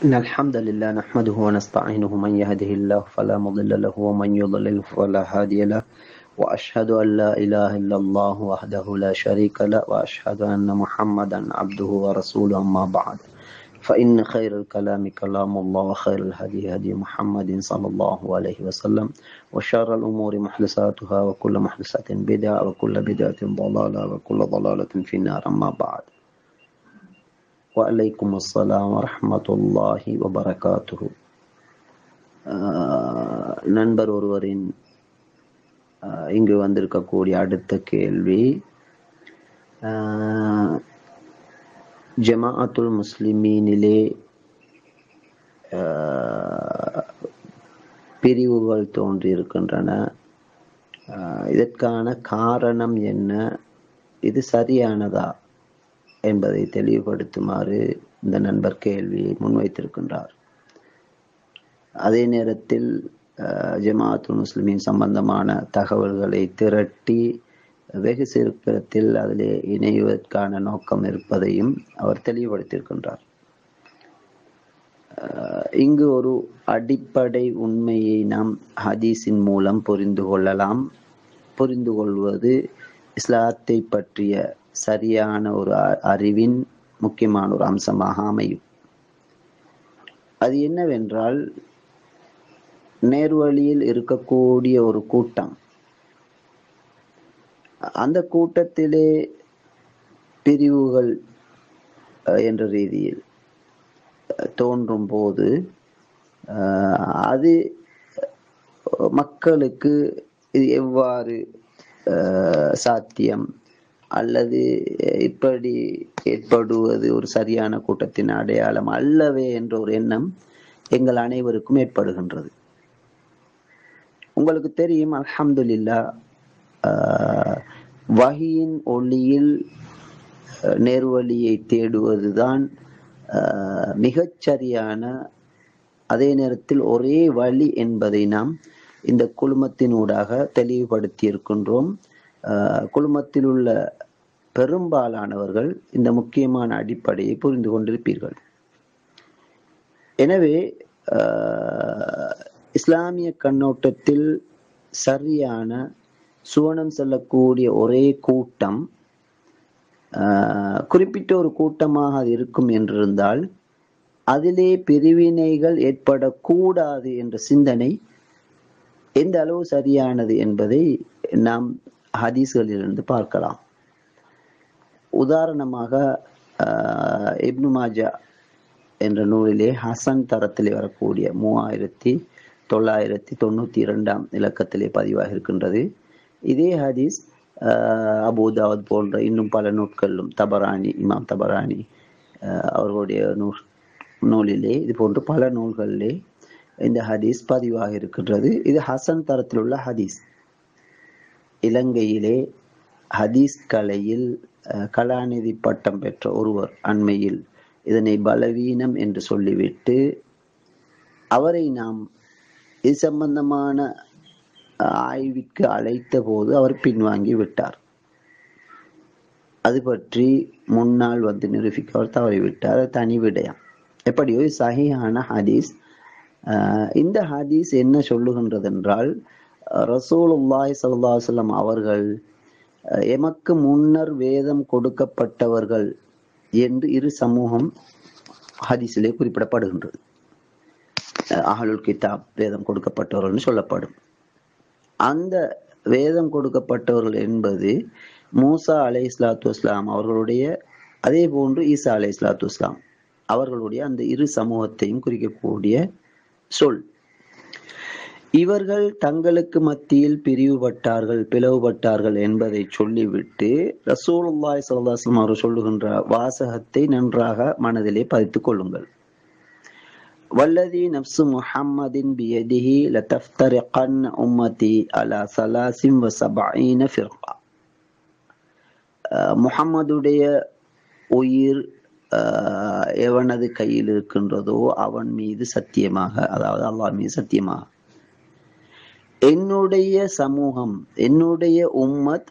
إن الحمد لله نحمده ونستعينه من يهده الله فلا مضل له ومن يضلل فلا هادي له وأشهد أن لا إله إلا الله وحده لا شريك له وأشهد أن محمدا عبده ورسوله أما بعد فإن خير الكلام كلام الله وخير الهدي هدي محمد صلى الله عليه وسلم وشر الأمور محدثاتها وكل محدثة بدعة وكل بدعة ضلالة وكل ضلالة في النار أما بعد வலைக்கும் அஸ்ஸலாம் வரஹ்மத்துல்லாஹி வபரகாத்துஹு. நண்பர் ஒருவரின் இங்கு வந்திருக்கக்கூடிய அடுத்த கேள்வி, ஜமாஅத்துல் முஸ்லிமீனிலே பிரிவுகள் தோன்றியிருக்கின்றன. இதற்கான காரணம் என்ன? இது சரியானதா என்பதை தெளிவுபடுத்துமாறு இந்த நண்பர் கேள்வியை முன்வைத்திருக்கின்றார். அதே நேரத்தில் ஜமாஅத்துல் முஸ்லிமீன் சம்பந்தமான தகவல்களை திரட்டி வெகு சீக்கிரத்தில் அதிலே இணைவதற்கான நோக்கம் இருப்பதையும் அவர் தெளிவுபடுத்தியிருக்கின்றார். இங்கு ஒரு அடிப்படை உண்மையை நாம் ஹதீஸின் மூலம் புரிந்து கொள்ளலாம். புரிந்து கொள்வது இஸ்லாத்தை பற்றிய சரியான ஒரு அறிவின் முக்கியமான ஒரு அம்சமாக அமையும். அது என்னவென்றால், நேர்வழியில் இருக்கக்கூடிய ஒரு கூட்டம், அந்த கூட்டத்திலே பிரிவுகள் என்ற ரீதியில் தோன்றும் போது அது மக்களுக்கு இது எவ்வாறு சாத்தியம் அல்லது இப்படி ஏற்படுவது ஒரு சரியான கூட்டத்தின் அடையாளம் அல்லவே என்ற ஒரு எண்ணம் எங்கள் அனைவருக்கும் ஏற்படுகின்றது. உங்களுக்கு தெரியும், அல்ஹம்துலில்லாஹ், வஹியின் ஒளியில் நேர்வழியை தேடுவதுதான் மிகச்சரியான, அதே நேரத்தில் ஒரே வழி என்பதை நாம் இந்த குழுமத்தினூடாக தெளிவுபடுத்தி இருக்கின்றோம். குழுமத்தில் உள்ள பெரும்பாலானவர்கள் இந்த முக்கியமான அடிப்படையை புரிந்து கொண்டிருப்பீர்கள். எனவே இஸ்லாமிய கண்ணோட்டத்தில் சரியான சுவனம் செல்லக்கூடிய ஒரே கூட்டம் குறிப்பிட்ட ஒரு கூட்டமாக அது இருக்கும் என்றிருந்தால் அதிலே பிரிவினைகள் ஏற்படக்கூடாது என்ற சிந்தனை எந்த அளவு சரியானது என்பதை நாம் ஹதீஸ்களிலிருந்து பார்க்கலாம். உதாரணமாக இப்னு மாஜா என்ற நூலிலே ஹசன் தரத்திலே வரக்கூடிய 3992 இலக்கத்திலே பதிவாக இருக்கின்றது. இதே ஹதீஸ் அபூதாவத் போன்ற இன்னும் பல நூட்களிலும், இமாம் தபரானி அவர்களுடைய நூலிலே, இது போன்று பல நூல்களிலே இந்த ஹதீஸ் பதிவாக இருக்கின்றது. இது ஹசன் தரத்தில் உள்ள ஹதீஸ். இலங்கையிலே ஹதீஸ் கலையில் கலாநிதி பட்டம் பெற்ற ஒருவர் அண்மையில் இதனை பலவீனம் என்று சொல்லிவிட்டு அவரை நாம் இது சம்பந்தமான ஆய்விற்கு அழைத்த போது அவர் பின்வாங்கி விட்டார். அது பற்றி முன்னால் வந்து நிரூபிக்க அவர் தவறிவிட்டார். தனி விடயம். எப்படியோ சஹீஹான ஹதீஸ். இந்த ஹதீஸ் என்ன சொல்லுகின்றது என்றால், ரசூலுல்லாஹி ஸல்லல்லாஹு அலைஹி வஸல்லம் அவர்கள் எமக்கு முன்னர் வேதம் கொடுக்கப்பட்டவர்கள் என்று இரு சமூகம் ஹதீஸிலே குறிப்பிடப்படுகின்றது. அஹ்லுல் கிதாப், வேதம் கொடுக்கப்பட்டவர்கள் சொல்லப்படும். அந்த வேதம் கொடுக்கப்பட்டவர்கள் என்பது மூசா அலைஹிஸ்ஸலாத்து வஸ்ஸலாம் அவர்களுடைய, அதே போன்று ஈசா அலைஹிஸ்ஸலாத்து வஸ்ஸலாம் அவர்களுடைய அந்த இரு சமூகத்தையும் குறிக்கக்கூடிய சொல். இவர்கள் தங்களுக்கு மத்தியில் பிளவுபட்டார்கள் என்பதை சொல்லிவிட்டு ரசூலுல்லாஹி ஸல்லல்லாஹு அலைஹி வஸல்லம் அவர்கள் சொல்லுகின்ற வாசகத்தை நன்றாக மனதிலே பதித்துக் கொள்ளுங்கள். வல்லதி நப்சு முஹம்மதின் பியதிஹி லதஃப்தரிகன் உம்மதி அலா 73 ஃபிர்கா. முஹம்மதுடைய உயிர் எவனது கையில் இருக்கின்றதோ அவன் மீது சத்தியமாக, அதாவது அல்லாஹ் மீது சத்தியமாக, என்னுடைய சமூகம், என்னுடைய உம்மத்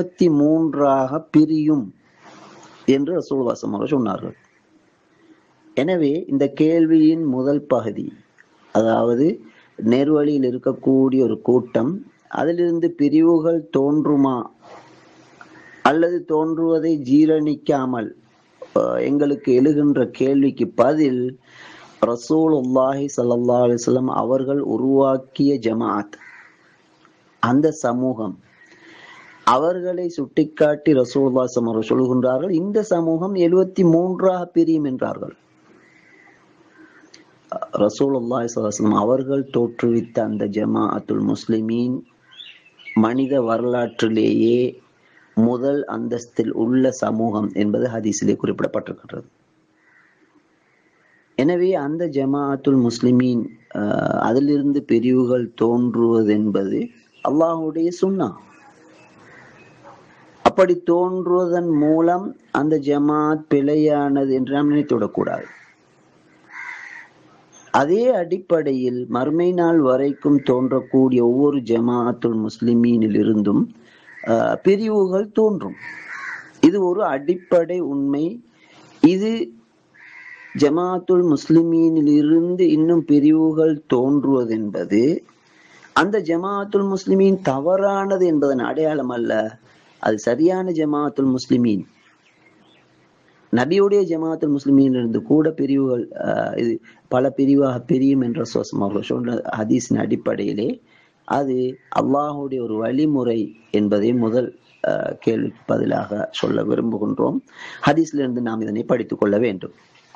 73 பிரியும் என்று ரசூலுல்லாஹி ஸல்லல்லாஹு அலைஹி வஸல்லம் சொன்னார்கள். எனவே இந்த கேள்வியின் முதல் பகுதி, அதாவது நேர்வழியில் இருக்கக்கூடிய ஒரு கூட்டம், அதிலிருந்து பிரிவுகள் தோன்றுமா அல்லது தோன்றுவதை ஜீரணிக்காமல் எங்களுக்கு எழுகின்ற கேள்விக்கு பதில், ரசூலுல்லாஹி ஸல்லல்லாஹு அலைஹி வஸல்லம் அவர்கள் உருவாக்கிய ஜமாஅத், அந்த சமூகம், அவர்களை சுட்டிக்காட்டி ரசூலுல்லாஹி ஸல்லல்லாஹு அலைஹி வஸல்லம் சொல்கின்றார்கள், இந்த சமூகம் 73ஆக பிரியும் என்றார்கள். ரசூலுல்லாஹி ஸல்லல்லாஹு அலைஹி வஸல்லம் அவர்கள் தோற்றுவித்த அந்த ஜமாஅத்துல் முஸ்லிமீன் மனித வரலாற்றிலேயே முதல் அந்தஸ்தில் உள்ள சமூகம் என்பது ஹதீஸிலே குறிப்பிடப்பட்டிருக்கிறது. எனவே அந்த ஜமாஅத்துல் முஸ்லிமீன் அதிலிருந்து பிரிவுகள் தோன்றுவது என்பது அல்லாஹ்வுடைய சுன்னா. அப்படி தோன்றுவதன் மூலம் அந்த ஜமாஅத் பிழையானது என்று நாம் நினைத்துவிடக்கூடாது. அதே அடிப்படையில் மறுமை நாள் வரைக்கும் தோன்றக்கூடிய ஒவ்வொரு ஜமாஅத்துல் முஸ்லிமீனில் இருந்தும் பிரிவுகள் தோன்றும். இது ஒரு அடிப்படை உண்மை. இது ஜமாஅத்துல் முஸ்லிமீனில் இருந்து இன்னும் பிரிவுகள் தோன்றுவது என்பது அந்த ஜமாஅத்துல் முஸ்லிமீன் தவறானது என்பதன் அடையாளம் அல்ல, அது சரியான ஜமாஅத்துல் முஸ்லிமீன். நபியுடைய ஜமாஅத்துல் முஸ்லிமீன் இருந்து கூட பிரிவுகள் இது பல பிரிவாக பிரியும் என்ற சொன்ன ஹதீஸின் அடிப்படையிலே அது அல்லாஹுடைய ஒரு வழிமுறை என்பதை முதல் கேள்விக்கு பதிலாக சொல்ல விரும்புகின்றோம். ஹதீஸிலிருந்து நாம் இதனை படித்துக் கொள்ள வேண்டும்.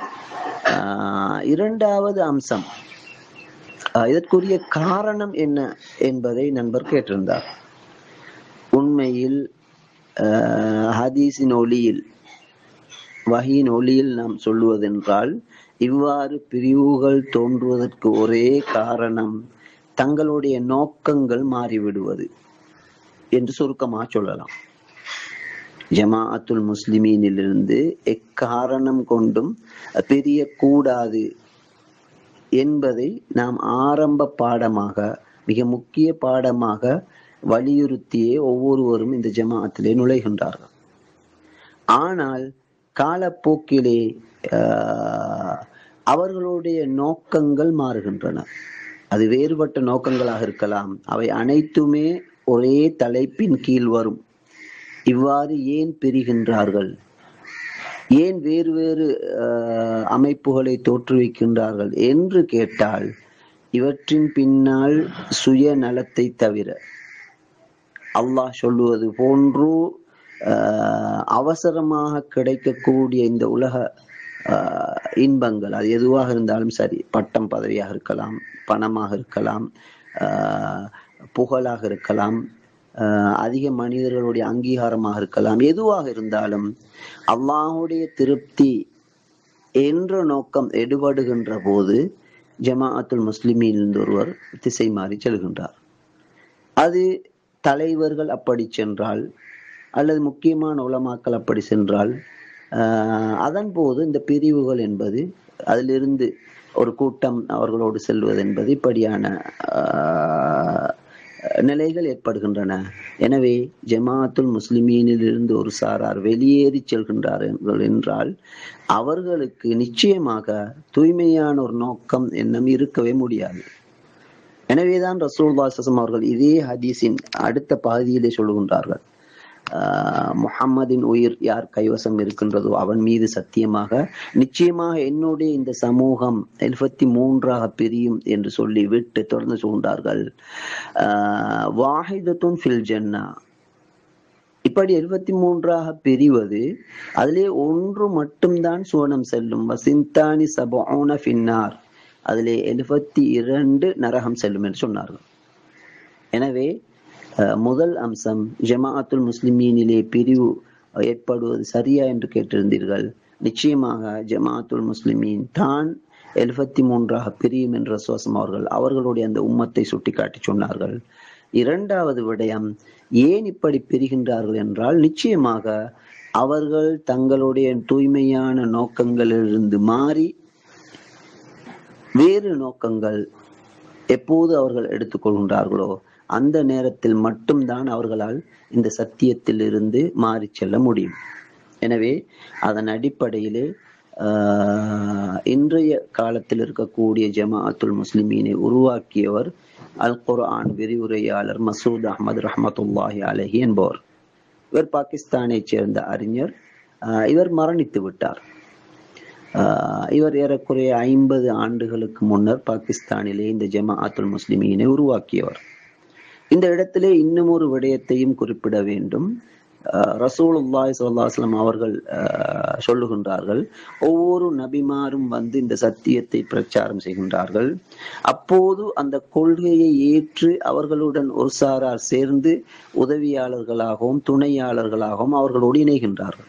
இரண்டாவது அம்சம், இதற்குரிய காரணம் என்ன என்பதை நண்பர் கேட்டிருந்தார். உண்மையில் ஹதீஸின் ஒளியில், வஹீன் ஒளியில் நாம் சொல்லுவதென்றால், இவ்வாறு பிரிவுகள் தோன்றுவதற்கு ஒரே காரணம் தங்களுடைய நோக்கங்கள் மாறிவிடுவது என்று சுருக்கமாக சொல்லலாம். ஜமாஅத்துல் முஸ்லிமீனிலிருந்து எக்காரணம் கொண்டும் பிரியக்கூடாது என்பதை நாம் ஆரம்ப பாடமாக, மிக முக்கிய பாடமாக வலியுறுத்தியே ஒவ்வொருவரும் இந்த ஜமாஅத்திலே நுழைகின்றார்கள். ஆனால் காலப்போக்கிலே அவர்களுடைய நோக்கங்கள் மாறுகின்றன. அது வேறுபட்ட நோக்கங்களாக இருக்கலாம். அவை அனைத்துமே ஒரே தலைப்பின் கீழ் வரும். இவ்வாறு ஏன் பிரிகின்றார்கள், ஏன் வேறு வேறு அமைப்புகளை தோற்றுவிக்கின்றார்கள் என்று கேட்டால், இவற்றின் பின்னால் சுய நலத்தை தவிர, அல்லாஹ் சொல்லுவது போன்று அவசரமாக கிடைக்கக்கூடிய இந்த உலக இன்பங்கள், அது எதுவாக இருந்தாலும் சரி, பட்டம் பதவியாக இருக்கலாம், பணமாக இருக்கலாம், புகழாக இருக்கலாம், அதிக மனிதர்களுடைய அங்கீகாரமாக இருக்கலாம், எதுவாக இருந்தாலும் அல்லாஹுடைய திருப்தி என்ற நோக்கம் எடுபடுகின்ற போது ஜமாஅத்துல் முஸ்லிமீன் ஒருவர் திசை மாறி செல்கின்றார். அது தலைவர்கள் அப்படி சென்றால் அல்லது முக்கியமான உலமாக்கள் அப்படி சென்றால், அதன் போது இந்த பிரிவுகள் என்பது, அதிலிருந்து ஒரு கூட்டம் அவர்களோடு செல்வது என்பது, இப்படியான நிலைகள் ஏற்படுகின்றன. எனவே ஜமாஅத்துல் முஸ்லிமீனில் இருந்து ஒரு சாரார் வெளியேறி செல்கின்றார்கள் என்றால் அவர்களுக்கு நிச்சயமாக தூய்மையான ஒரு நோக்கம் எண்ணம் இருக்கவே முடியாது. எனவேதான் ரசூலுல்லாஹி ஸல்லல்லாஹு அலைஹி வஸல்லம் அவர்கள் இதே ஹதீஸின் அடுத்த பகுதியிலே சொல்லுகின்றார்கள், முஹம்மதின் உயிர் யார் கைவசம் இருக்கின்றதோ அவன் மீது சத்தியமாக, நிச்சயமாக என்னுடைய இந்த சமூகம் 73ஆக பிரியும் என்று சொல்லி விட்டு தொடர்ந்து சொல்கின்றார்கள், வாஹிதத்துன் ஃபில் ஜன்னா. இப்படி 73ஆக பிரிவது, அதிலே ஒன்று மட்டும்தான் சுவனம் செல்லும். வசிந்தானி சபஊன ஃபின்னார், அதிலே 72 நரகம் செல்லும் என்று சொன்னார்கள். எனவே முதல் அம்சம், ஜமாஅத்துல் முஸ்லிமீனிலே பிரிவு ஏற்படுவது சரியா என்று கேட்டிருந்தீர்கள். நிச்சயமாக ஜமாஅத்துல் முஸ்லிமீன் தான் 73ஆக பிரியும் என்ற சுவாசம் அவர்களுடைய அந்த உம்மத்தை சுட்டிக்காட்டி சொன்னார்கள். இரண்டாவது விடயம், ஏன் இப்படி பிரிகின்றார்கள் என்றால், நிச்சயமாக அவர்கள் தங்களுடைய தூய்மையான நோக்கங்களிலிருந்து மாறி வேறு நோக்கங்கள் எப்போது அவர்கள் எடுத்துக்கொள்கின்றார்களோ அந்த நேரத்தில் மட்டும்தான் அவர்களால் இந்த சத்தியத்தில் இருந்து மாறி செல்ல முடியும். எனவே அதன் அடிப்படையிலே இன்றைய காலத்தில் இருக்கக்கூடிய ஜமாஅத்துல் முஸ்லிமீனை உருவாக்கியவர் அல் குர்ஆன் விரிவுரையாளர் மசூத் அஹ்மத் ரஹ்மத்துல்லாஹி அலைஹி என்பவர். இவர் பாகிஸ்தானை சேர்ந்த அறிஞர். இவர் மரணித்து விட்டார். இவர் ஏறக்குறைய 50 ஆண்டுகளுக்கு முன்னர் பாகிஸ்தானிலே இந்த ஜமாஅத்துல் முஸ்லிமீனை உருவாக்கியவர். இந்த இடத்திலே இன்னும் ஒரு விடயத்தையும் குறிப்பிட வேண்டும். ரசூலுல்லாஹி ஸல்லல்லாஹு அலைஹி வஸல்லம் அவர்கள் சொல்லுகின்றார்கள், ஒவ்வொரு நபிமாரும் வந்து இந்த சத்தியத்தை பிரச்சாரம் செய்கின்றார்கள். அப்போது அந்த கொள்கையை ஏற்று அவர்களுடன் ஒரு சாரார் சேர்ந்து உதவியாளர்களாகவும் துணையாளர்களாகவும் அவர்களோடு இணைகின்றார்கள்.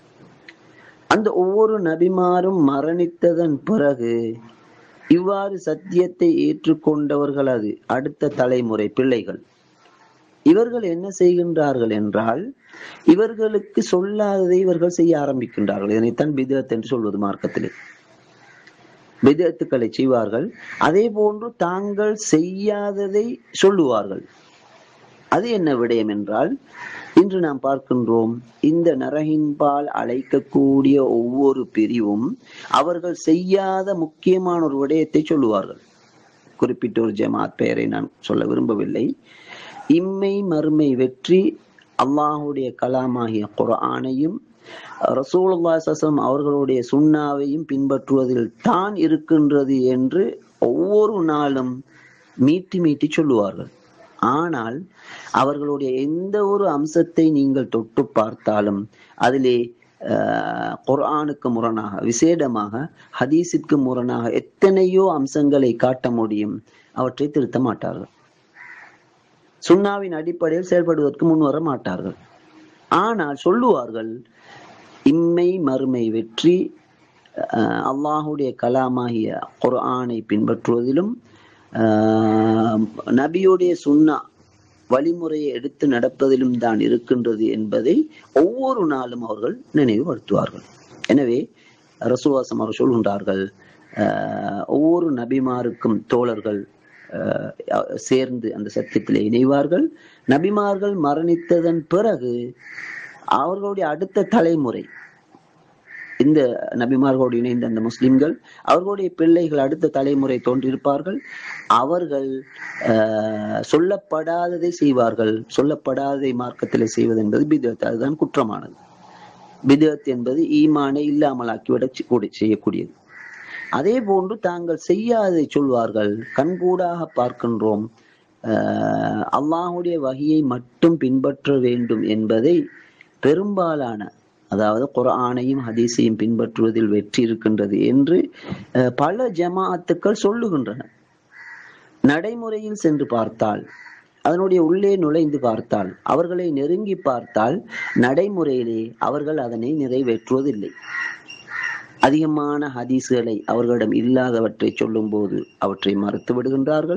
அந்த ஒவ்வொரு நபிமாரும் மரணித்ததன் பிறகு இவ்வாறு சத்தியத்தை ஏற்றுக்கொண்டவர்கள் அது அடுத்த தலைமுறை பிள்ளைகள். இவர்கள் என்ன செய்கின்றார்கள் என்றால், இவர்களுக்கு சொல்லாததை இவர்கள் செய்ய ஆரம்பிக்கின்றார்கள். இதனைத்தான் பித்அத் என்று சொல்வது மார்க்கத்திலே. பித்அத்துக்களை செய்வார்கள். அதே போன்று தாங்கள் செய்யாததை சொல்லுவார்கள். அது என்ன விடயம் என்றால், இன்று நாம் பார்க்கின்றோம், இந்த நரகின்பால் அழைக்கக்கூடிய ஒவ்வொரு பிரிவும் அவர்கள் செய்யாத முக்கியமான ஒரு விடயத்தை சொல்லுவார்கள். குறிப்பிட்ட ஒரு ஜமாத் பெயரை நான் சொல்ல விரும்பவில்லை. இம்மை மறுமை வெற்றி அல்லாஹுடைய கலாமாகிய குர்ஆனையும் ரசூலுல்லாஹி ஸல்லல்லாஹு அலைஹி வஸல்லம் அவர்களுடைய சுன்னாவையும் பின்பற்றுவதில் தான் இருக்கின்றது என்று ஒவ்வொரு நாளும் மீட்டி மீட்டி சொல்லுவார்கள். ஆனால் அவர்களுடைய எந்த ஒரு அம்சத்தை நீங்கள் தொட்டு பார்த்தாலும் அதிலே குர்ஆனுக்கு முரணாக, விசேடமாக ஹதீஸிற்கு முரணாக எத்தனையோ அம்சங்களை காட்ட முடியும். அவற்றை திருத்த மாட்டார்கள். சுன்னாவின் அடிப்படையில் செயல்படுவதற்கு முன் வர மாட்டார்கள். ஆனால் சொல்லுவார்கள், இம்மை மறுமை வெற்றி அல்லாஹுடைய கலாமாகிய குர்ஆனை பின்பற்றுவதிலும் நபியுடைய சுன்னா வழிமுறையை எடுத்து நடப்பதிலும் தான் இருக்கின்றது என்பதை ஒவ்வொரு நாளும் அவர்கள் நினைவுபடுத்துவார்கள். எனவே ரசூலுல்லாஹி அவர்கள் சொல்கின்றார்கள், ஒவ்வொரு நபிமாருக்கும் தோழர்கள் சேர்ந்து அந்த சத்தியத்திலே இணைவார்கள். நபிமார்கள் மரணித்ததன் பிறகு அவர்களுடைய அடுத்த தலைமுறை, இந்த நபிமார்களோடு இணைந்த அந்த முஸ்லிம்கள், அவர்களுடைய பிள்ளைகள் அடுத்த தலைமுறை தோன்றியிருப்பார்கள். அவர்கள் சொல்லப்படாததை செய்வார்கள். சொல்லப்படாததை மார்க்கத்திலே செய்வது என்பது பித்அத். அதுதான் குற்றமானது. பித்அத் என்பது ஈமானை இல்லாமலாக்கிவிட செய்யக்கூடியது. அதே போன்று தாங்கள் செய்யாததை சொல்வார்கள். கண்கூடாக பார்க்கின்றோம், அல்லாஹுடைய வஹியை மட்டும் பின்பற்ற வேண்டும் என்பதை பெரும்பாலான, அதாவது குர்ஆனையும் ஹதீஸையும் பின்பற்றுவதில் வெற்றி இருக்கின்றது என்று பல ஜமாஅத்துக்கள் சொல்லுகின்றன. நடைமுறையில் சென்று பார்த்தால், அதனுடைய உள்ளே நுழைந்து பார்த்தால், அவர்களை நெருங்கி பார்த்தால், நடைமுறையிலே அவர்கள் அதனை நிறைவேற்றுவதில்லை. அதிகமான ஹதீஸ்களை அவர்களிடம் இல்லாதவற்றை சொல்லும் போது அவற்றை மறுத்து விடுகின்றார்கள்.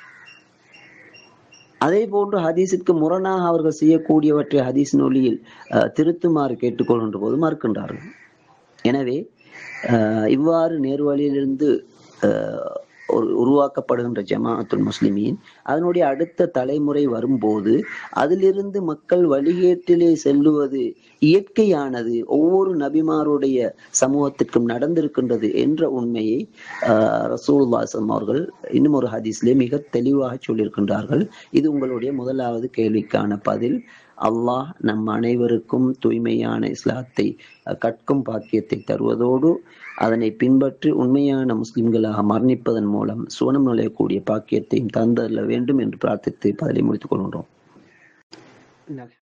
அதே போன்று ஹதீஸிற்கு முரணாக அவர்கள் செய்யக்கூடியவற்றை ஹதீஸ் நூலில் திருத்துமாறு கேட்டுக்கொள்கின்ற போது மறுக்கின்றார்கள். எனவே இவ்வாறு நேர்வழியிலிருந்து உருவாக்கப்படுகின்ற ஜமாஅத்துல் முஸ்லிமீன் அதனுடைய அடுத்த தலைமுறை வரும்போது அதிலிருந்து மக்கள் வழிகேட்டிலே செல்லுவது இயற்கையானது, ஒவ்வொரு நபிமாருடைய சமூகத்திற்கும் நடந்திருக்கின்றது என்ற உண்மையை ரசூலுல்லாஹி ஸல்லல்லாஹு அவர்கள் இன்னும் ஒரு ஹதீஸ்லே மிக தெளிவாக சொல்லியிருக்கின்றார்கள். இது உங்களுடைய முதலாவது கேள்விக்கான பதில். அல்லாஹ் நம் அனைவருக்கும் தூய்மையான இஸ்லாத்தை கற்கும் பாக்கியத்தை தருவதோடு அதனை பின்பற்றி உண்மையான முஸ்லிம்களாக மரணிப்பதன் மூலம் சுவனம் நுழையக்கூடிய பாக்கியத்தையும் தந்தரல வேண்டும் என்று பிரார்த்தித்து பதிலை முடித்துக் கொள்கின்றோம்.